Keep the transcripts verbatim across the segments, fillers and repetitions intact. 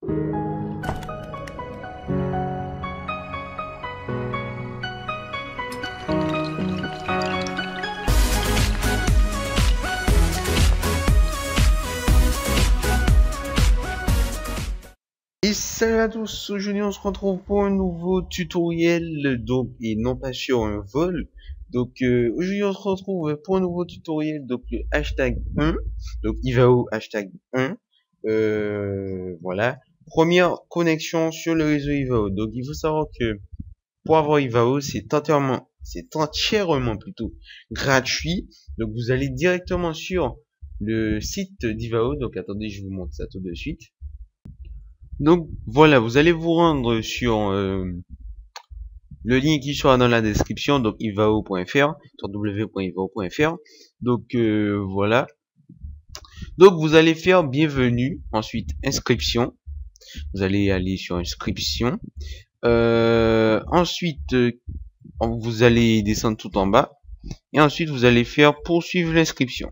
Et salut à tous, aujourd'hui on se retrouve pour un nouveau tutoriel, donc, et non pas sur un vol. Donc euh, aujourd'hui on se retrouve pour un nouveau tutoriel, donc le hashtag un, donc Ivao hashtag un, euh, voilà, première connexion sur le réseau Ivao. Donc il faut savoir que pour avoir Ivao, c'est entièrement, c'est entièrement plutôt gratuit. Donc vous allez directement sur le site d'Ivao, donc attendez je vous montre ça tout de suite. Donc voilà, vous allez vous rendre sur euh, le lien qui sera dans la description, donc ivao point fr, w w w point ivao point fr. Donc euh, voilà. Donc vous allez faire bienvenue, ensuite inscription. Vous allez aller sur inscription. Euh, ensuite, euh, vous allez descendre tout en bas. Et ensuite, vous allez faire poursuivre l'inscription.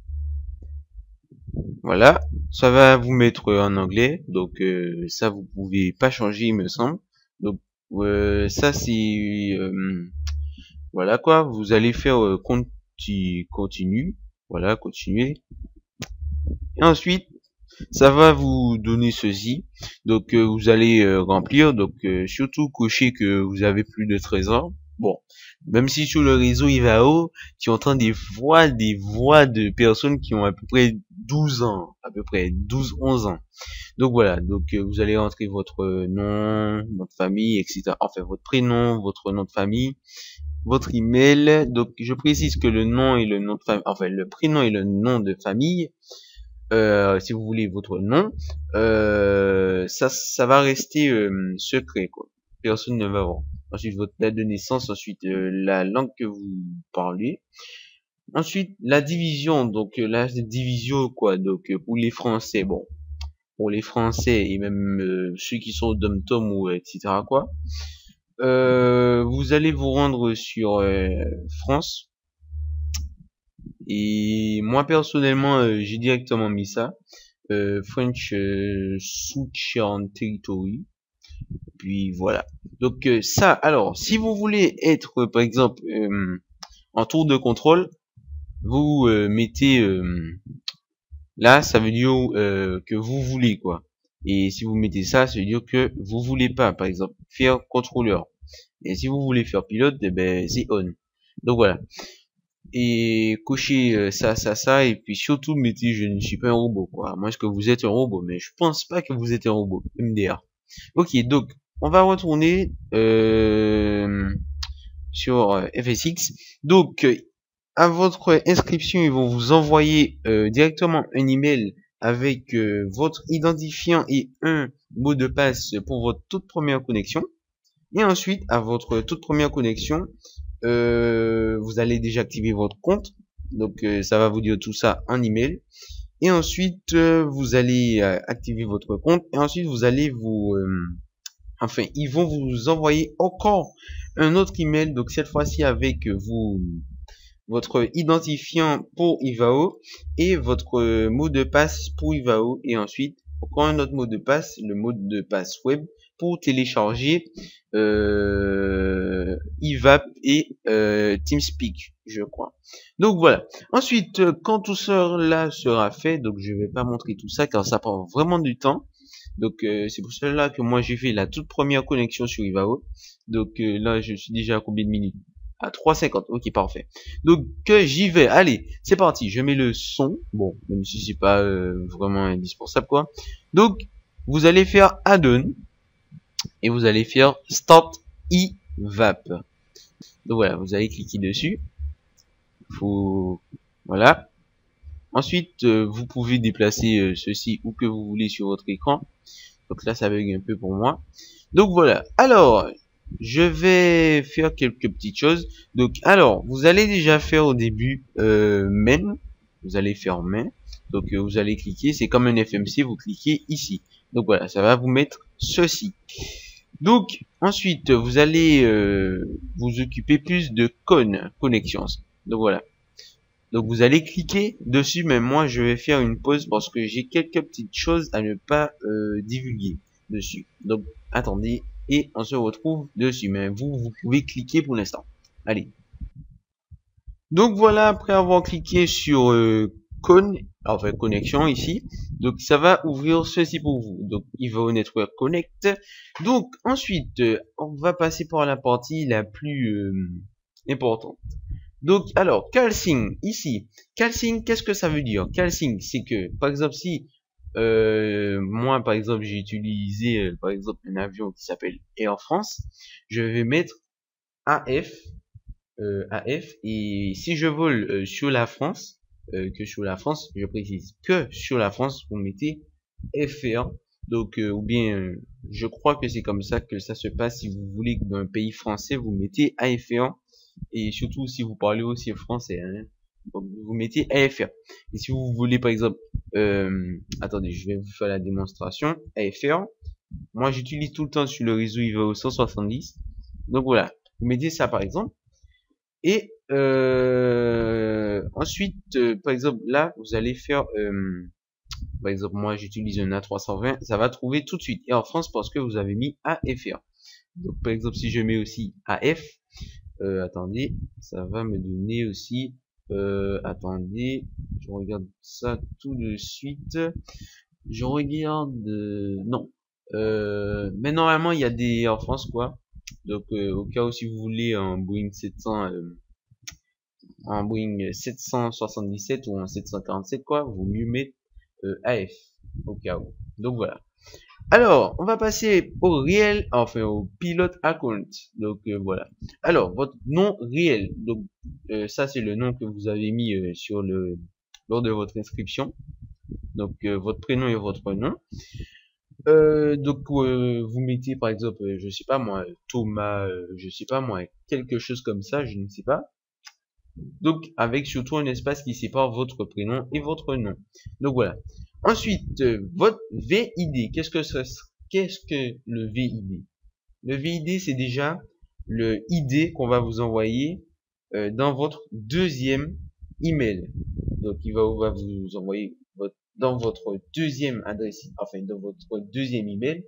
Voilà, ça va vous mettre en anglais, donc euh, ça vous pouvez pas changer il me semble. Donc euh, ça c'est euh, voilà quoi, vous allez faire euh, conti continue, voilà continuer. Et ensuite ça va vous donner ceci, donc euh, vous allez euh, remplir, donc euh, surtout cocher que vous avez plus de treize ans. Bon, même si sur le réseau Ivao, tu entends des voix, des voix de personnes qui ont à peu près douze ans, à peu près douze onze ans. Donc voilà, donc euh, vous allez rentrer votre nom, votre famille, et cetera. Enfin, votre prénom, votre nom de famille, votre email. Donc je précise que le nom et le nom de famille, enfin le prénom et le nom de famille, euh, si vous voulez votre nom, euh, ça, ça va rester euh, secret, quoi. Personne ne va voir. Ensuite, votre date de naissance, ensuite euh, la langue que vous parlez. Ensuite, la division, donc euh, la division, quoi. Donc euh, pour les Français, bon, pour les Français et même euh, ceux qui sont dom-tom ou et cetera quoi. Euh, vous allez vous rendre sur euh, France. Et moi personnellement, euh, j'ai directement mis ça. Euh, French euh, Southern Territory. Puis voilà. Donc euh, ça, alors, si vous voulez être, euh, par exemple, euh, en tour de contrôle, vous euh, mettez euh, là, ça veut dire euh, que vous voulez quoi. Et si vous mettez ça, ça veut dire que vous voulez pas, par exemple, faire contrôleur. Et si vous voulez faire pilote, eh ben c'est on. Donc voilà. Et cochez euh, ça, ça, ça, et puis surtout mettez je ne suis pas un robot quoi. Moi est-ce que vous êtes un robot, mais je pense pas que vous êtes un robot. M D R. Ok, donc on va retourner euh, sur euh, F S X. Donc euh, à votre inscription, ils vont vous envoyer euh, directement un email avec euh, votre identifiant et un mot de passe pour votre toute première connexion. Et ensuite, à votre toute première connexion, euh, vous allez déjà activer votre compte. Donc euh, ça va vous dire tout ça en email. Et ensuite, euh, vous allez euh, activer votre compte. Et ensuite, vous allez vous... Euh, enfin, ils vont vous envoyer encore un autre email. Donc cette fois-ci avec vous... votre identifiant pour Ivao et votre mot de passe pour Ivao, et ensuite encore un autre mot de passe, le mot de passe web pour télécharger euh, Ivap et euh, TeamSpeak, je crois. Donc voilà. Ensuite, quand tout cela sera fait, donc je vais pas montrer tout ça car ça prend vraiment du temps. Donc euh, c'est pour cela que moi j'ai fait la toute première connexion sur Ivao. Donc euh, là je suis déjà à combien de minutes? À trois cinquante, ok parfait. Donc euh, j'y vais, allez, c'est parti, je mets le son, bon, même si c'est pas euh, vraiment indispensable quoi. Donc vous allez faire add-on et vous allez faire start Ivap. Donc voilà, vous allez cliquer dessus. Faut voilà. Ensuite, euh, vous pouvez déplacer euh, ceci où que vous voulez sur votre écran. Donc là, ça bug un peu pour moi. Donc voilà. Alors, je vais faire quelques petites choses. Donc, alors, vous allez déjà faire au début euh, main. Vous allez faire main. Donc, euh, vous allez cliquer. C'est comme un F M C. Vous cliquez ici. Donc voilà, ça va vous mettre ceci. Donc, ensuite, vous allez euh, vous occuper plus de con connections. Donc voilà. Donc vous allez cliquer dessus, mais moi je vais faire une pause parce que j'ai quelques petites choses à ne pas euh, divulguer dessus. Donc attendez et on se retrouve dessus. Mais vous, vous pouvez cliquer pour l'instant. Allez. Donc voilà, après avoir cliqué sur euh, con, enfin connexion ici, donc ça va ouvrir ceci pour vous. Donc Ivao Network Connect. Donc ensuite, euh, on va passer par la partie la plus euh, importante. Donc, alors, calcing, ici. Calcing, qu'est-ce que ça veut dire? Calcing, c'est que, par exemple, si, euh, moi, par exemple, j'ai utilisé, euh, par exemple, un avion qui s'appelle Air France, je vais mettre A F, euh, A F, et si je vole euh, sur la France, euh, que sur la France, je précise que sur la France, vous mettez F R, donc, euh, ou bien, euh, je crois que c'est comme ça que ça se passe si vous voulez que dans un pays français, vous mettez A F R, et surtout si vous parlez aussi français, hein, vous mettez A F R. Et si vous voulez par exemple, euh, attendez, je vais vous faire la démonstration. A F R, moi j'utilise tout le temps sur le réseau Ivao cent soixante-dix. Donc voilà, vous mettez ça par exemple. Et euh, ensuite, euh, par exemple là, vous allez faire, euh, par exemple moi j'utilise un A trois cent vingt, ça va trouver tout de suite. Et en France parce que vous avez mis A F R. Donc par exemple si je mets aussi A F, Euh, attendez, ça va me donner aussi, euh, attendez, je regarde ça tout de suite, je regarde, euh, non, euh, mais normalement il y a des Air France quoi, donc euh, au cas où si vous voulez un Boeing sept cents, euh, un Boeing sept cent soixante-dix-sept ou un sept cent quarante-sept quoi, vous mieux mettre euh, A F au cas où. Donc voilà. Alors, on va passer au réel, enfin au pilote account. Donc euh, voilà. Alors, votre nom réel. Donc euh, ça c'est le nom que vous avez mis euh, sur le lors de votre inscription. Donc euh, votre prénom et votre nom. Euh, donc euh, vous mettez par exemple, euh, je sais pas moi, Thomas, euh, je sais pas moi, quelque chose comme ça, je ne sais pas. Donc avec surtout un espace qui sépare votre prénom et votre nom. Donc voilà. Ensuite, euh, votre V I D. Qu'est-ce que ça, qu'est-ce que le V I D? Le V I D, c'est déjà le I D qu'on va vous envoyer euh, dans votre deuxième email. Donc, il va, va vous envoyer votre, dans votre deuxième adresse, enfin dans votre deuxième email,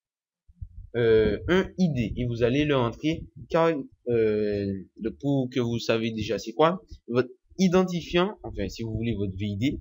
euh, un I D et vous allez le rentrer car euh, pour que vous savez déjà c'est quoi votre identifiant, enfin si vous voulez votre V I D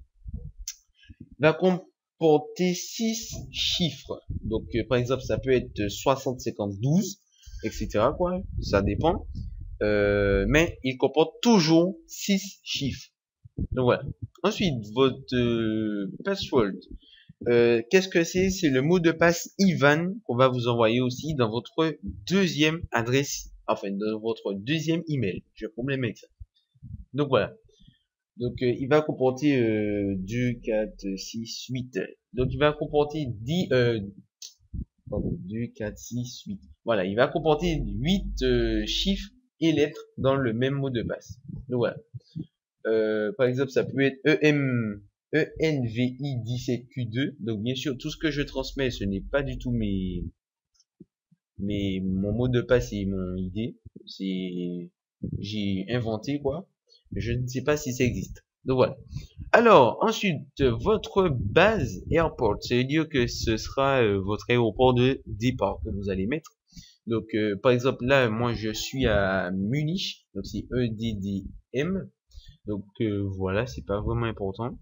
va comporter six chiffres. Donc euh, par exemple ça peut être soixante, cinquante, douze, etc quoi, ça dépend, euh, mais il comporte toujours six chiffres. Donc voilà. Ensuite votre euh, password. Euh, qu'est-ce que c'est? C'est le mot de passe Ivan qu'on va vous envoyer aussi dans votre deuxième adresse, enfin dans votre deuxième email. Je vais problème avec ça. Donc voilà. Donc euh, il va comporter euh, deux, quatre, six, huit. Donc il va comporter dix, euh, pardon, deux, quatre, six, huit. Voilà, il va comporter huit euh, chiffres et lettres dans le même mot de passe. Donc voilà. Euh, par exemple, ça peut être E M E N V I dix-sept Q deux. Donc bien sûr, tout ce que je transmets, ce n'est pas du tout mes, mes mon mot de passe et mon I D. C'est j'ai inventé quoi. Je ne sais pas si ça existe. Donc voilà. Alors ensuite, votre base airport, ça veut dire que ce sera euh, votre aéroport de départ que vous allez mettre. Donc euh, par exemple là, moi je suis à Munich, donc c'est E D D M. Donc euh, voilà, c'est pas vraiment important.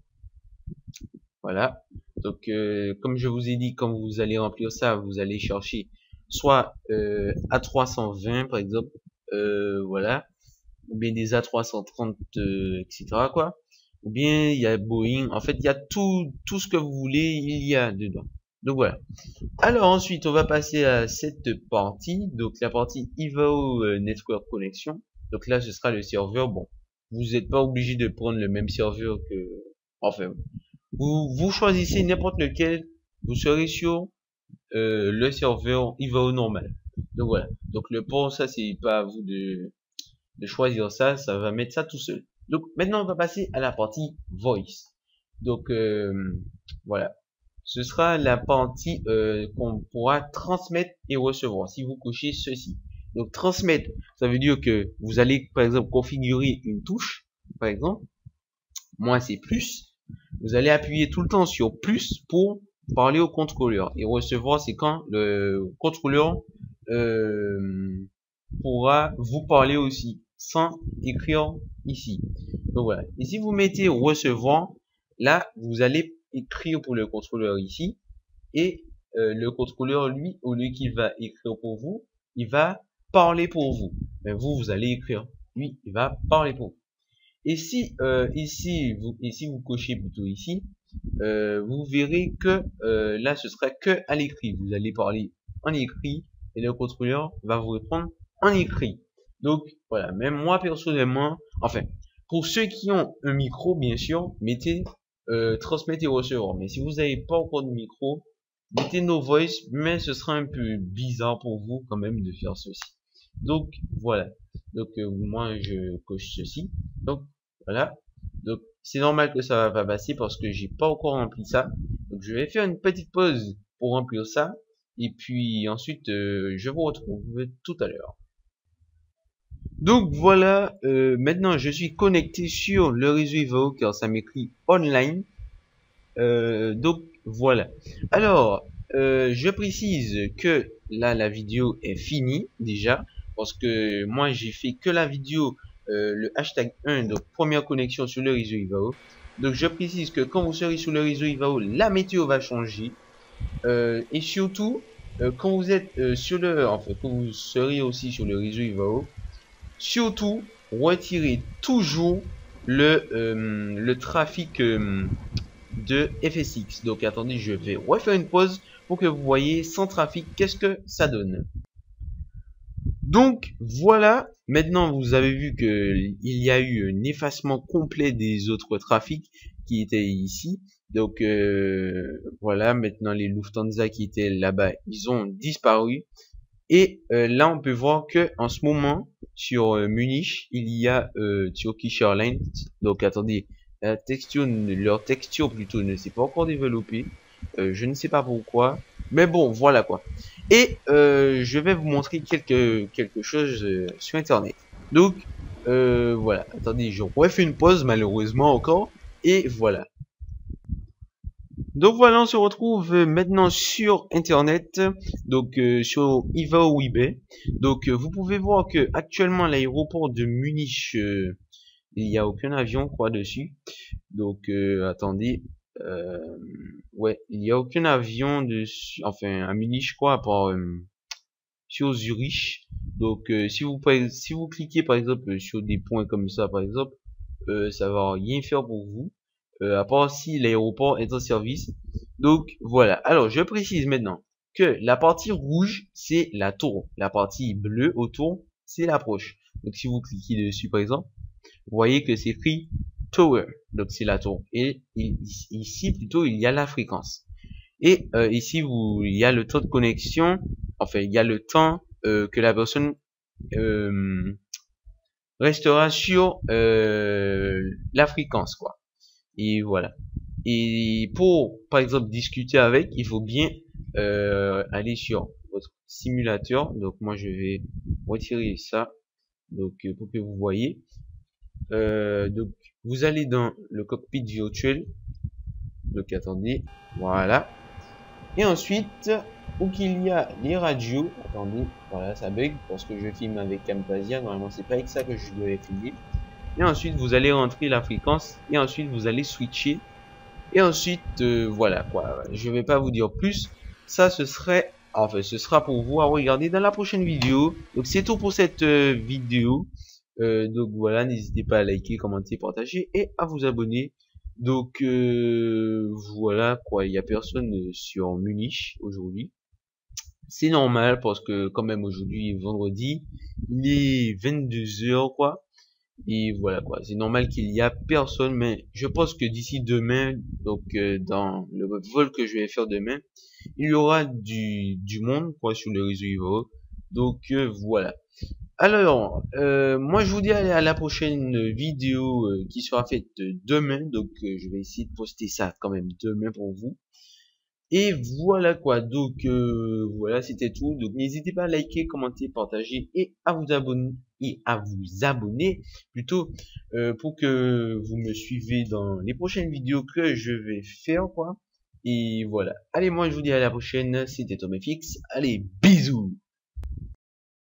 Voilà. Donc euh, comme je vous ai dit, quand vous allez remplir ça, vous allez chercher soit euh, A trois cent vingt par exemple, euh, voilà, ou bien des A trois cent trente, euh, et cetera quoi. Ou bien il y a Boeing. En fait, il y a tout tout ce que vous voulez, il y a dedans. Donc voilà. Alors ensuite, on va passer à cette partie. Donc la partie Ivao Network Connection. Donc là, ce sera le serveur. Bon, vous n'êtes pas obligé de prendre le même serveur que, enfin, vous, vous choisissez n'importe lequel, vous serez sur euh, le serveur Ivao normal. Donc voilà. Donc le port, ça c'est pas à vous de, de choisir ça, ça va mettre ça tout seul. Donc maintenant on va passer à la partie voice. Donc euh, voilà. Ce sera la partie euh, qu'on pourra transmettre et recevoir si vous cochez ceci. Donc transmettre, ça veut dire que vous allez par exemple configurer une touche, par exemple. moi c'est plus, vous allez appuyer tout le temps sur plus pour parler au contrôleur. Et recevoir, c'est quand le contrôleur euh, pourra vous parler aussi sans écrire ici. Donc voilà. Et si vous mettez recevoir, là vous allez écrire pour le contrôleur ici, et euh, le contrôleur, lui, au lieu qu'il va écrire pour vous, il va parler pour vous. Mais vous, vous allez écrire. Lui, il va parler pour vous. Et si euh, ici, vous, ici vous cochez plutôt ici, euh, vous verrez que euh, là, ce sera que à l'écrit. Vous allez parler en écrit et le contrôleur va vous répondre en écrit. Donc voilà. Même moi personnellement, enfin, pour ceux qui ont un micro, bien sûr, mettez euh, transmettez recevoir. Mais si vous n'avez pas encore de micro, mettez no voice, mais ce sera un peu bizarre pour vous quand même de faire ceci. Donc voilà. Donc euh, moi je coche ceci. Donc voilà. Donc c'est normal que ça va pas passer parce que j'ai pas encore rempli ça. Donc je vais faire une petite pause pour remplir ça. Et puis ensuite euh, je vous retrouve tout à l'heure. Donc voilà, euh, maintenant je suis connecté sur le réseau Ivao car ça m'écrit online. Euh, donc voilà. Alors, euh, je précise que là la vidéo est finie déjà parce que moi j'ai fait que la vidéo euh, le hashtag un, donc première connexion sur le réseau Ivao. Donc je précise que quand vous serez sur le réseau Ivao, la météo va changer euh, et surtout euh, quand vous êtes euh, sur le, enfin quand vous serez aussi sur le réseau Ivao, surtout retirez toujours le euh, le trafic euh, de F S X. Donc attendez, je vais refaire une pause pour que vous voyez sans trafic qu'est-ce que ça donne. Donc voilà, maintenant vous avez vu que il y a eu un effacement complet des autres trafics qui étaient ici. Donc euh, voilà, maintenant les Lufthansa qui étaient là-bas, ils ont disparu. Et euh, là on peut voir que en ce moment sur euh, Munich, il y a euh, Turkish Airlines. Donc attendez, la texture, leur texture plutôt ne s'est pas encore développée. Euh, je ne sais pas pourquoi. Mais bon, voilà quoi. Et euh, je vais vous montrer quelque, quelque chose euh, sur internet. Donc, euh, voilà. Attendez, je refais une pause malheureusement encore. Et voilà. Donc voilà, on se retrouve maintenant sur internet, donc euh, sur Ivao eBay. Donc euh, vous pouvez voir que actuellement l'aéroport de Munich, euh, il n'y a aucun avion quoi dessus. Donc euh, attendez, euh, ouais, il n'y a aucun avion dessus, enfin à Munich je crois, à part euh, sur Zurich. Donc euh, si vous si vous cliquez par exemple sur des points comme ça par exemple, euh, ça va rien faire pour vous. Euh, à part si l'aéroport est en service. Donc voilà. Alors je précise maintenant que la partie rouge c'est la tour, la partie bleue autour c'est l'approche. Donc si vous cliquez dessus par exemple, vous voyez que c'est écrit tower, donc c'est la tour. Et, et ici plutôt il y a la fréquence. Et euh, ici vous il y a le temps de connexion, enfin il y a le temps euh, que la personne euh, restera sur euh, la fréquence quoi. Et voilà. Et pour, par exemple, discuter avec, il faut bien euh, aller sur votre simulateur. Donc moi, je vais retirer ça, donc euh, pour que vous voyez. Euh, donc vous allez dans le cockpit virtuel. Donc attendez, voilà. Et ensuite, où qu'il y a les radios, attendez, voilà, ça bug parce que je filme avec Camtasia. Normalement, c'est pas avec ça que je devais filmer. Et ensuite, vous allez rentrer la fréquence et ensuite vous allez switcher. Et ensuite, euh, voilà quoi. Je vais pas vous dire plus. Ça, ce serait, enfin, ce sera pour vous à regarder dans la prochaine vidéo. Donc, c'est tout pour cette euh, vidéo. Euh, donc voilà, n'hésitez pas à liker, commenter, partager et à vous abonner. Donc euh, voilà quoi. Il y a personne sur Munich aujourd'hui. C'est normal parce que quand même aujourd'hui vendredi, il est vingt-deux heures quoi. Et voilà quoi, c'est normal qu'il y a personne, mais je pense que d'ici demain, donc euh, dans le vol que je vais faire demain, il y aura du, du monde quoi sur le réseau Ivao. Donc euh, voilà. Alors, euh, moi je vous dis allez, à la prochaine vidéo euh, qui sera faite demain, donc euh, je vais essayer de poster ça quand même demain pour vous. Et voilà quoi, donc euh, voilà, c'était tout. Donc n'hésitez pas à liker, commenter, partager et à vous abonner et à vous abonner plutôt euh, pour que vous me suivez dans les prochaines vidéos que je vais faire quoi. Et voilà. Allez, moi je vous dis à la prochaine, c'était Tom F X. Allez, bisous.